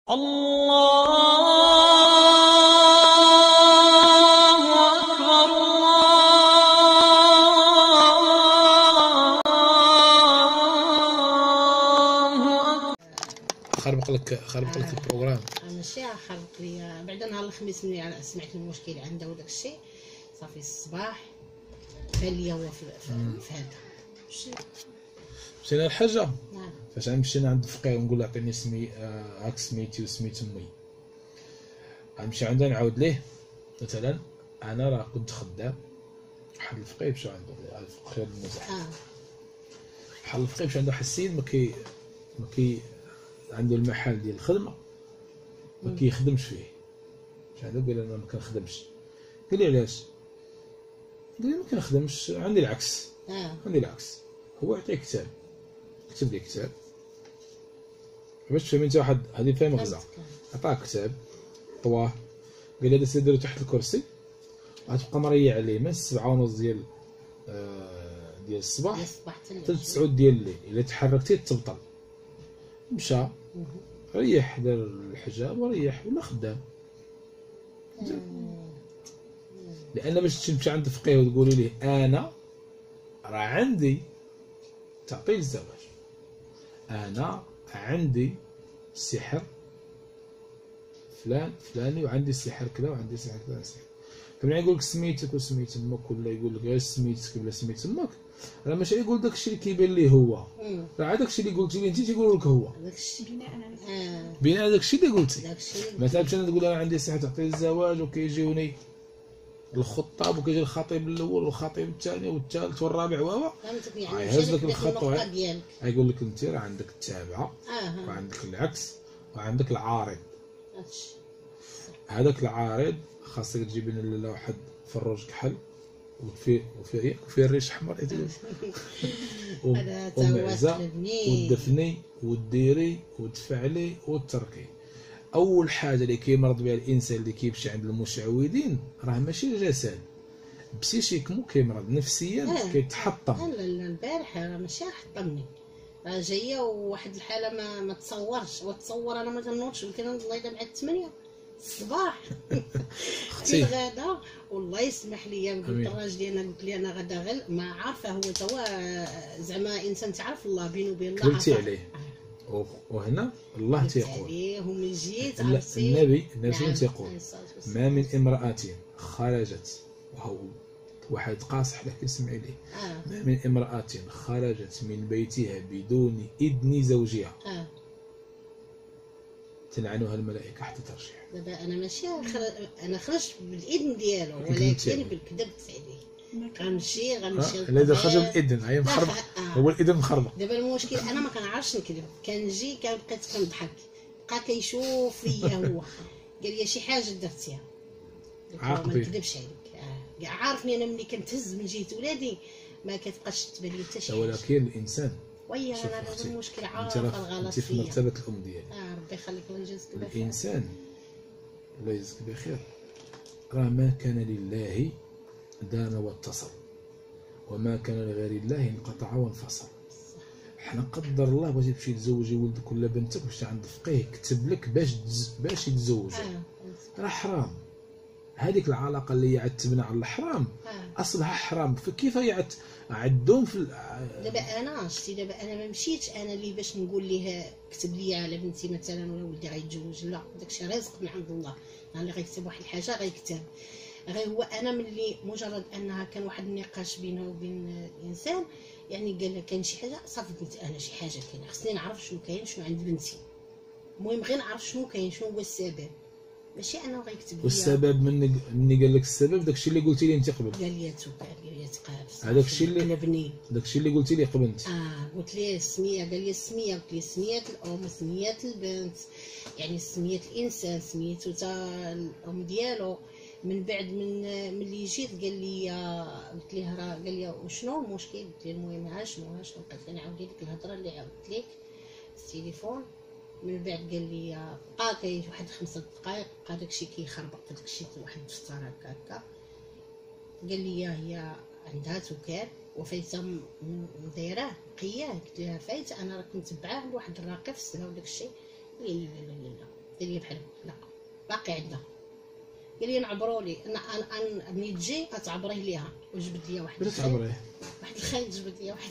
الله أكبر الله أكبر. خربق لك البروغرام. ماشي خربق ليا بعدا نهار الخميس ملي سمعت المشكل عنده وداك الشيء صافي الصباح بان ليا هو في هذا مشينا للحاجه. نعم. فاش غنمشي عند الفقيه ونقول له عطيني هاك سميتي وسميت امي، غنمشي عنده نعاود ليه مثلا انا راه كنت خدام واحد الفقيه مشى عنده خير المزح. بحال الفقيه مشى عنده واحد السيد ما كي عنده المحل ديال الخدمه ما كيخدمش فيه. مشى عنده قال انا ما كنخدمش. قال لي علاش؟ قال لي ما كنخدمش، عندي العكس. عندي العكس، هو يعطيك كتاب كتب لي كتاب باش تفهم انت واحد هذه فيها مغزى. عطاك كتاب طواه قال لي هذا سيديرو تحت الكرسي وغتبقى مريح عليه من 7:30 ديال الصباح حتى 9 ديال الليل. الا تحركتي تبطل. مشى ريح دار الحجاب وريح ولا خدام. لان باش تمشي عند الفقيه وتقولي ليه انا راه عندي تعطيه الزواج، انا عندي السحر فلان فلاني وعندي السحر كذا وعندي السحر كذا سحر. فملي يقول لك سميتك وسميت امك ولا يقول لك غير سميتك ولا سميت امك، راه ماشي يقول داك الشيء اللي كيبان ليه هو، راه داك الشيء اللي قلتي لي انت تيقول لك هو داك الشيء بناء على داك الشيء اللي قلتي. مثلا باش انا تقول انا عندي سحر تعطي الزواج وكيجيوني الخطاب وكيجي الخطيب الاول والخطيب الثاني والثالث والرابع فهمتك. يعني يهز لك الخطوه ديالك يقول لك انت راه عندك التابعه وعندك العكس وعندك العارض. هذاك العارض خاصك تجيب لنا لاله واحد فروج كحل وفيه الريش احمر ومعزه والدفني والديري وتفعلي وتركي. اول حاجه اللي كيمرض بها الانسان اللي كيمشي عند المشعوذين راه ماشي الجسد بسيشيكمو كيمرض نفسيا كيتحطم. لا البارح راه ماشي حطمني، راه جايه وواحد الحاله ما تصورش. وتصور انا ما تنوضش يمكن الله يدام على 8 الصباح اختي الغدا. والله يسمح لي قلت الراجل ديالنا قلت لي انا غدا غل ما عارفه هو توا زعما انسان تعرف الله بينه وبين الله قلتي عليه. وهنا الله تيقول هم جيت النبي تيقول ما من امرأة خرجت وهو واحد قاصح لك اسمعي ليه ما من امرأة خرجت من بيتها بدون إذن زوجها تلعنها الملائكة حتى ترجع. دابا انا ماشي انا خرجت بالاذن ديالو ولكن بالكذب عليه. غنمشي لا اذا خرج بالاذن هي مخربق. هو الاذن مخربق. دابا المشكل انا ما كنعرفش نكذب، كنجي كنبقيت كنضحك بقى كيشوف فيا هو قال لي شي حاجه درتيها ما نكذبش عليك. كاع عارفني انا ملي كنتهز من جهه ولادي ما كتبقاش تبان لي حتى شي حاجه. ولكن الانسان ويا انا هذا المشكل عارف الغلط انت في مرتبه الام ديالك. ربي يخليك الله يجازيك بخير. الانسان الله يجزيك بخير راه ما كان لله دام واتصل وما كان لغير الله انقطع وانفصل. حنا قدر الله بغيتي تمشي تزوجي ولدك ولا بنتك مشيتي عند الفقيه كتب لك باش يتزوجوا راه حرام. هذيك العلاقه اللي هي تبنى على الحرام اصلها حرام. فكيف هي عندهم في دابا انا شتي دابا انا ما مشيتش انا اللي باش نقول ليه كتب لي على بنتي مثلا ولا ولدي غيتزوج. لا داكشي رزق من عند الله. اللي غيكتب واحد الحاجه غيكتب. غير هو انا ملي مجرد انها كان واحد النقاش بينه وبين الانسان يعني قال لك كاين شي حاجه صافي قلت انا شي حاجه كاينه خصني نعرف شنو كاين شنو عند بنتي. المهم غير نعرف شنو كاين شنو هو السبب ماشي انه غيكتب لي. والسبب مني قال لك السبب داكشي اللي قلتي لي انت قبل. قال لي تقاب هذاك الشيء اللي بني داكشي اللي قلتي لي قبل انت. قلت ليه السميه قال لي السميه قلت ليه سميه الام سميه البنت يعني سميه الانسان سميتو تا الام ديالو. من بعد من ملي جيت قال لي قلت ليه راه قال لي وشنو المشكل قلت ليه المهم شنو بقيت نعاود لك الهضره اللي عاودت لك في التليفون. من بعد قال لي بقى كاين واحد 5 دقائق بقى داكشي كيخربق في داكشي واحد الدفتر هكا. قال لي هي عندها توكال وفايته دايراه نقيه. قلت لها فايته انا راه كنت تبعاه لواحد الراقي في السنه وداك الشيء. لا قال لي بحال لا باقي عندها. قال لي نعبروا لي انا ملي تجي غتعبريه ليها وجبد لي واحد بلا تعبريه واحد الخيط، جبد لي واحد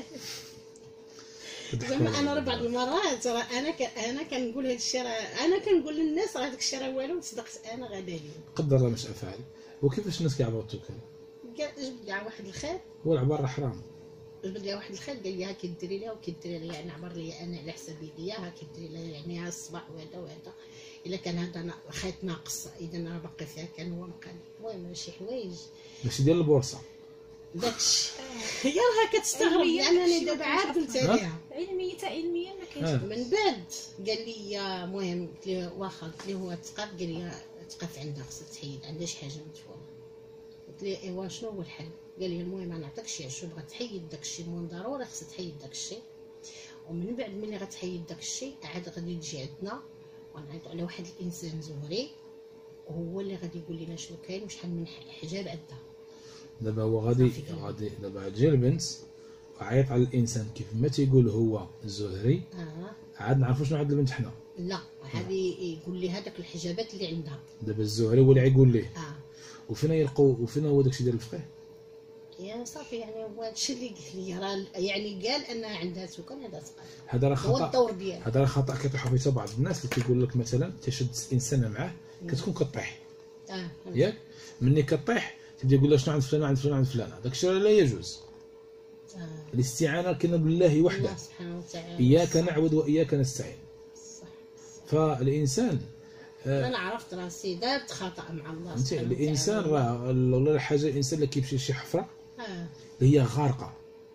زعما انا راه بعض المرات راه انا كنقول هذا الشيء، راه انا كنقول للناس راه داك الشيء راه والو، صدقت انا غادا لي قدر الله مش افعال. وكيفاش الناس كيعبروا التوكل؟ قال جبد لي واحد الخيط، هو العبار راه حرام. جبد لي واحد الخيط، قال لي ها كديري ليها وكديري ليها، يعني عبر لي انا على حسابي ليا، ها كديري ليها يعني ها الصباح وهذا وهذا، الا كان هذا خيط ناقص اذا راه باقي فيها كان هو مقال. المهم شي حوايج ماشي ديال البورصه داكشي. هي راه كتستغرب لانني دابا عاد قلت ليها علميا ما كاينش. من بعد قال لي المهم قلت له واخا، قلت له هو الثقاف، قال لي الثقاف عندها خصها تحيد، عندها شي حاجه مدفونه. قلت له ايوا شنو هو الحل؟ قال لي المهم انا نعطيك شي عشو بغات تحيد داكشي، المهم ضروري خصها تحيد داكشي، ومن بعد ملي غتحيد داكشي عاد غادي تجي عندنا ونعيطوا على واحد الانسان زهري، وهو اللي غادي يقول لنا شنو كاين وشحال من حجاب عندها. دابا هو غادي دابا تجي البنت وعيط على الانسان كيف ما تيقول هو الزهري، عاد نعرفوا شنو عند البنت حنا. لا هذه يقول لي هذاك الحجابات اللي عندها. دابا الزهري هو اللي غيقول ليه. وفين يلقوا وفين هو داكشي ديال الفقيه؟ يا صافي يعني هو هادشي اللي قال لي، راه يعني قال انها عندها سكان، هذا ثقافه. هذا راه خطا، هو الدور ديالها. هذا راه خطا كيطيحوا فيه بعض الناس اللي كيقول لك مثلا تشد انسانه معاه كتكون كطيح. ياك ملي كطيح تبدا يقول لها شنو عند فلان عند فلان عند فلان، داك الشيء لا يجوز. الاستعانه كاينه بالله وحده. الله سبحانه وتعالى. اياك نعبد واياك نستعين. صح. فالانسان انا عرفت راسي درت خطا مع الله انت سبحانه الانسان وتعالى. راه والله الحاجه الانسان اللي كيمشي لشي حفره اللي هي غارقه،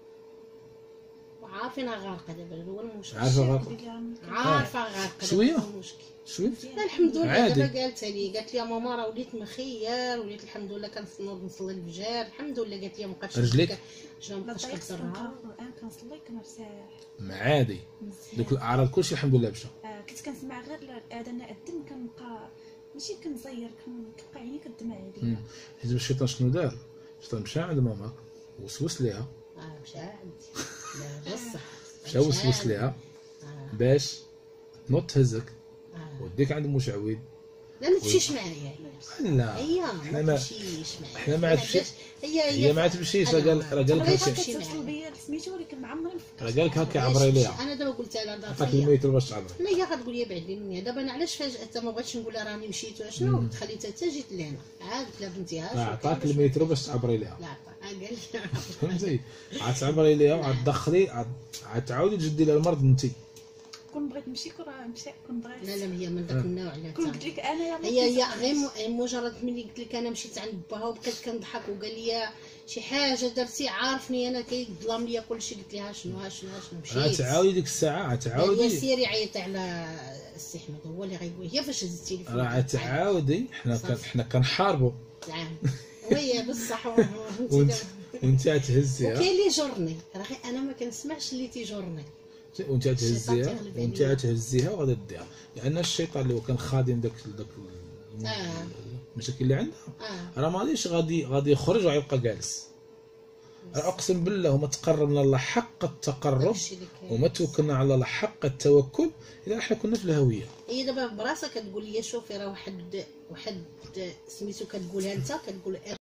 عارفينها غارقه دابا هو المشكل. عارفه غارقه، عارفه غارقه شويه المشكل. شويه لا الحمد لله عادي. دابا قالتها لي، قالت لي ماما راه وليت مخير، وليت الحمد لله كنوض نصلي الفجر الحمد لله. قالت لي ما بقاتش رجليك شنو ما بقاش كنسرها القران كنصلي كنرتاح عادي. دوك الاعراض كلشي الحمد لله مشى. كنت كنسمع غير الاذان اذن كنبقى ماشي كنزير، كنبقى عيني كدمع عليا. حيت الشيطان شنو دار؟ الشيطان مشى عند ماماك وسوس ليها. مشى عندي لا بصح مشى وسوس ليها باش تنوض تهزك وديك عند المشعوذ. لا ما تمشيش معايا. لا هي حنا ما تمشيش معايا. حنا ما عاد هي ما تمشيش. راه قال لك هاكي كتصل بيا سميتو ولكن ما عمري راه قال لك هاكي عبري ليها. انا دابا قلت لها دابا عطاك الميتر باش تعبري. لا هي غتقول لي بعد مني. دابا انا علاش فجاه ما بغيتش نقول لها راني مشيت ولا شنو، خليتها حتى جيت لهنا عاد قلت لها بنتي ها عطاك الميتر باش تعبري ليها. لا قال لي فهمتي عاد تعبري ليها وعاد تدخلي عاد تعاودي تجدي لها المرض انت. كون بغيت نمشي كون نمشي كون بغيت. لا هي من داك النوع. لا كون قلت لك انا هي غير مجرد ملي قلت لك انا مشيت عند باها وبقيت كنضحك وقال لي شي حاجه درتي عارفني انا كيظلم ليا كلشي. قلت لها شنو مشيت. تعاودي ديك الساعه تعاودي سيري عيطي على السي احمد هو اللي غيقول هي فاش هز التليفون. راه تعاودي حنا كنحاربوا. نعم وهي بصح وانت تهزيها وكاين اللي يجرني، راه انا ما كنسمعش اللي تيجرني. وانت تهزيها وغادي ديها، لان الشيطان اللي هو كان خادم داك المشاكل اللي عندها راه ماغاديش غادي يخرج ويبقى جالس. اقسم بالله وما تقربنا الله حق التقرب وما توكلنا على الله حق التوكل الا احنا كنا في الهويه. هي دابا براسها كتقول لي شوفي راه واحد سميتو كتقولها انت كتقول